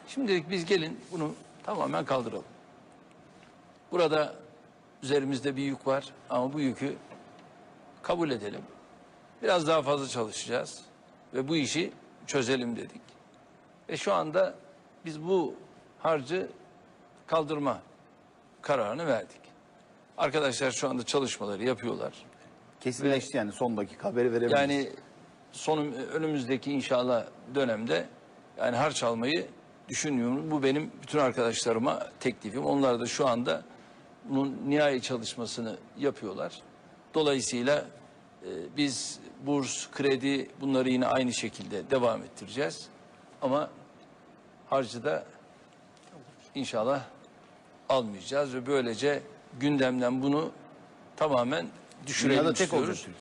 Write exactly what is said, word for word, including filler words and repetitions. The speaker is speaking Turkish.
Şimdilik biz gelin bunu tamamen kaldıralım. Burada üzerimizde bir yük var ama bu yükü kabul edelim. Biraz daha fazla çalışacağız ve bu işi çözelim dedik. Ve şu anda biz bu harcı kaldırma kararını verdik. Arkadaşlar şu anda çalışmaları yapıyorlar. Kesinleşti yani son dakika haberi verebiliriz. Yani son önümüzdeki inşallah dönemde yani harç almayı düşünmüyorum. Bu benim bütün arkadaşlarıma teklifim. Onlar da şu anda bunun nihai çalışmasını yapıyorlar. Dolayısıyla e, biz burs, kredi bunları yine aynı şekilde devam ettireceğiz. Ama harcı da inşallah almayacağız ve böylece gündemden bunu tamamen düşürelim Dünyada tek istiyoruz. olacak Türkiye.